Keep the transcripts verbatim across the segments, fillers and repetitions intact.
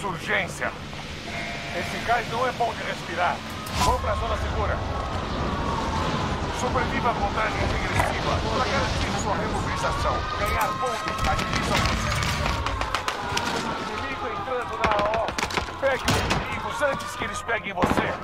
Insurgência. Esse gás não é bom de respirar. Vamos pra zona segura. Sobreviva contra a linha regressiva para garantir sua remobilização. Ganhar pontos agiliza o inimigo entrando na A O. Pegue os inimigos antes que eles peguem você.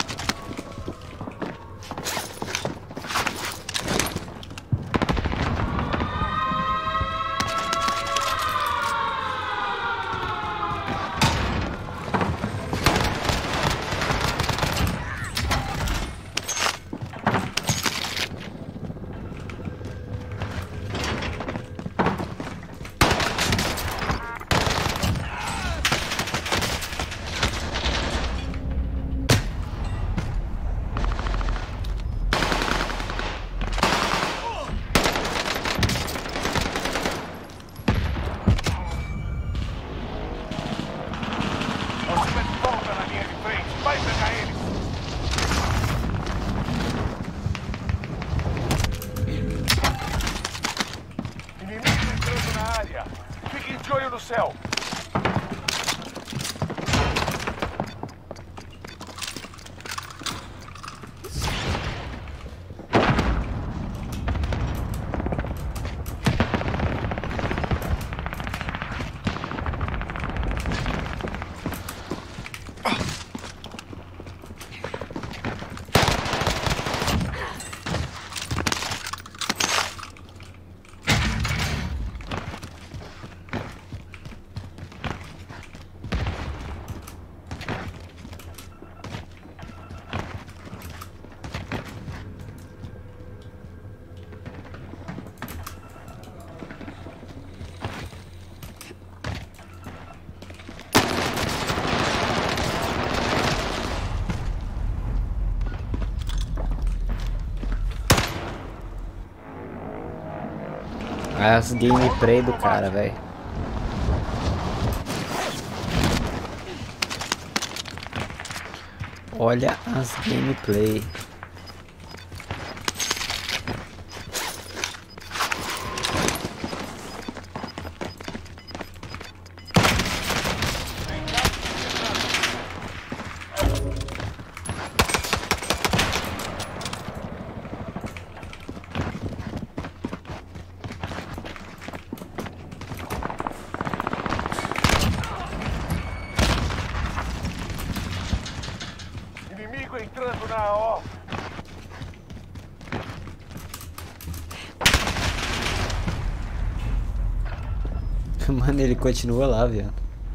Céu. As gameplay do cara, velho. Olha as gameplay. Entrando na A O. Mano, ele continua lá, viado.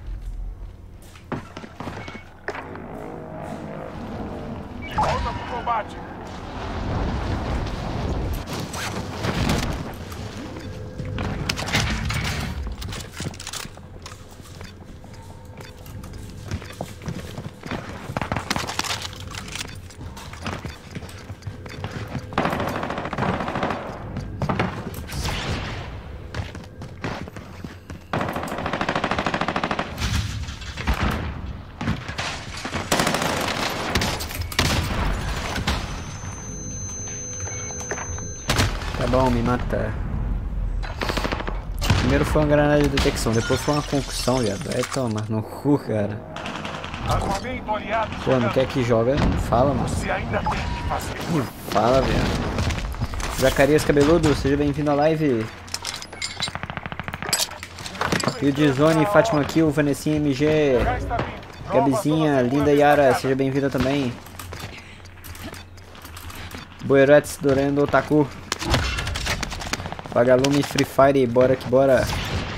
Volta pro combate. Tá bom, me matar. Primeiro foi uma granada de detecção, depois foi uma concussão, viado. Aí toma, no cu, cara. Pô, não quer que joga? Não fala, mano. Não fala, viado. Zacarias Cabeludo, seja bem-vindo à live. E o Dizone, Fátima Kill, Vanessinha M G, Gabizinha, Linda Yara, seja bem-vinda também. Boeretes Dorando Otaku. Vagalume Free Fire, bora que bora.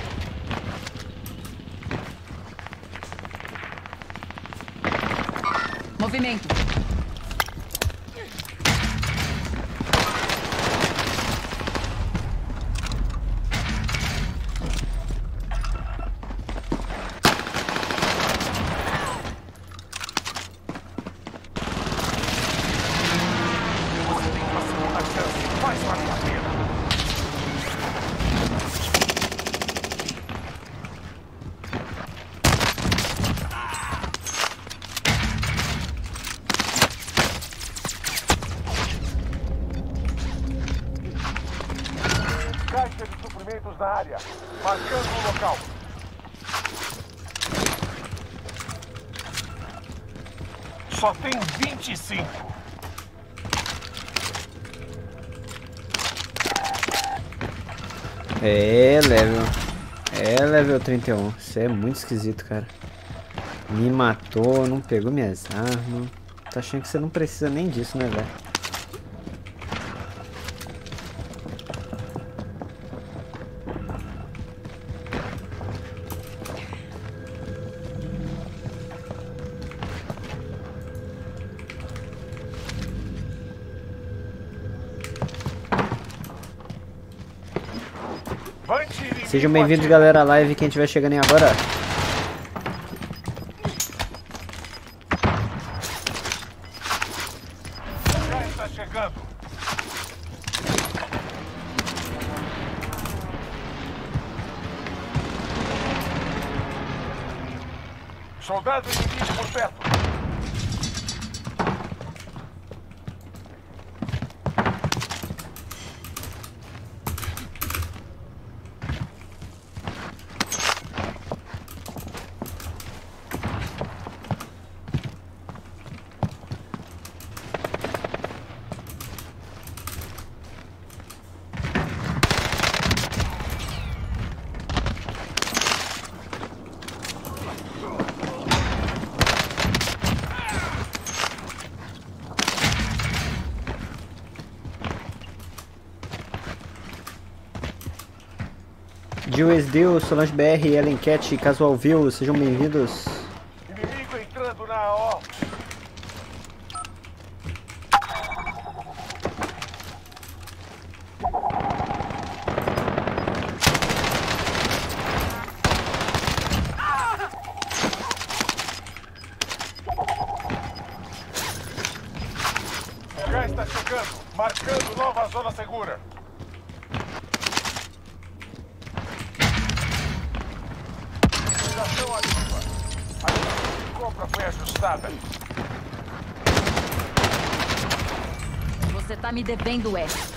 Movimento. Caixa de suprimentos na área, marcando o local. Só tem vinte e cinco. É, level. É, level trinta e um. Isso é muito esquisito, cara. Me matou, não pegou minhas armas. Tá achando que você não precisa nem disso, né, velho? Sejam bem-vindos, galera, à live, quem estiver chegando aí agora. Já está chegando. Soldado inimigo por perto. Juesdil, Solange B R, Ellen Cat, Casual View, sejam bem-vindos. Inimigo entrando na A O. Já está chegando, marcando nova zona segura. Ativa. A linha de compra foi ajustada. Você tá me devendo essa.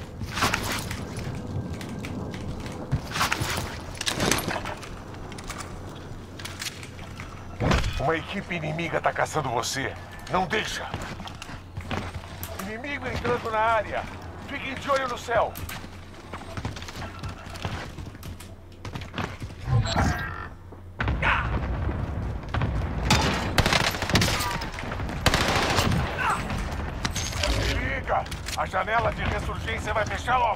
Uma equipe inimiga tá caçando você. Não deixa. Inimigo entrando na área. Fiquem de olho no céu. A janela de ressurgência vai fechar logo.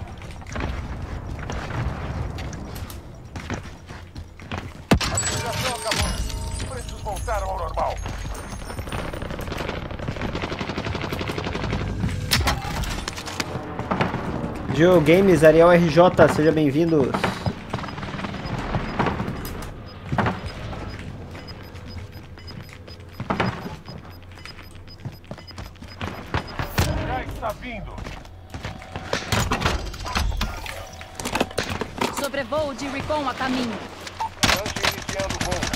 A liquidação acabou. Os preços voltaram ao normal. Joe Games, Ariel R J, seja bem-vindos. Sobrevoo de Recon a caminho. Antes iniciando o voo.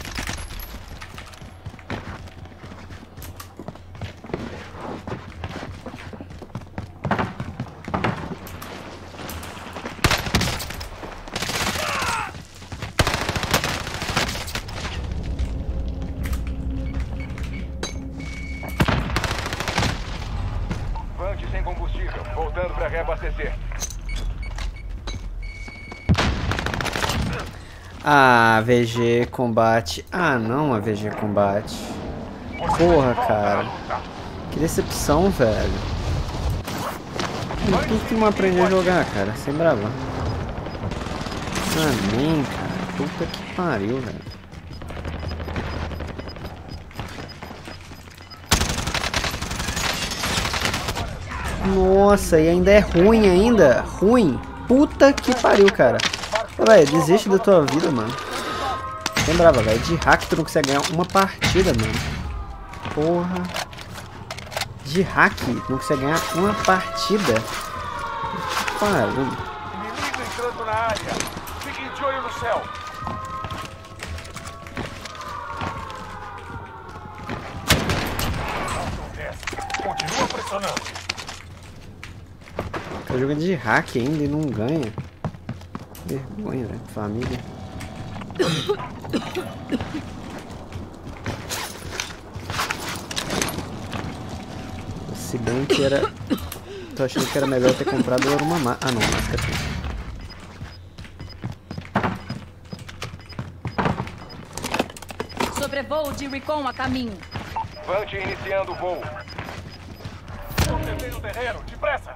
Vante sem combustível, voltando para reabastecer. Ah, V G Combate. Ah, não, a V G Combate. Porra, cara. Que decepção, velho. Por que que não aprende a jogar, cara? Sem brava. Amém, cara. Puta que pariu, velho. Nossa, e ainda é ruim ainda. Ruim. Puta que pariu, cara. Véi, desiste da tua vida, mano. Sem brava, velho. De hack tu não consegue ganhar uma partida, mano. Porra. De hack tu não consegue ganhar uma partida. Pariu. Inimigo entrando na área. Fiquem de olho no céu. Continua pressionando. Tá jogando de hack ainda e não ganha. Vergonha, velho. Família. Se bem que era... Tô achando que era melhor ter comprado uma máscara. Ah não, máscara tem. Sobrevoo de Recon a caminho. Vante iniciando o voo. Protegendo o terreno, depressa!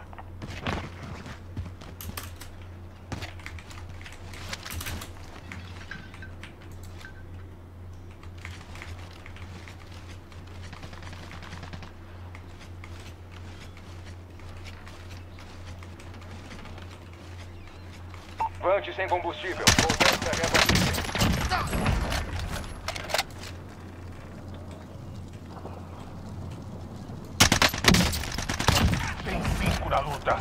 Vante sem combustível. Voltando a reabastecer. Tem cinco na luta.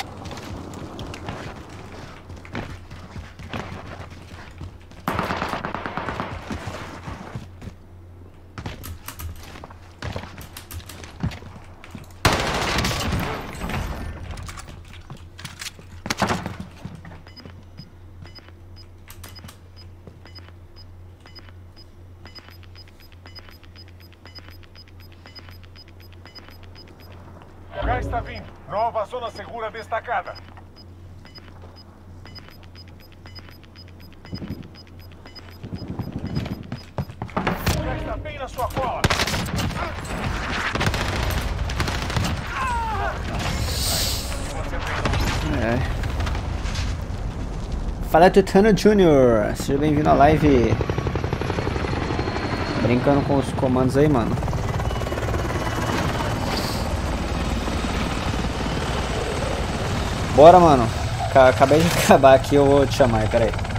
O gás está vindo. Nova zona segura destacada. O gás está bem na sua cola. É. Fala Tutano Júnior, seja bem-vindo à live. Brincando com os comandos aí, mano. Bora, mano. Acabei de acabar aqui, eu vou te chamar aí, peraí.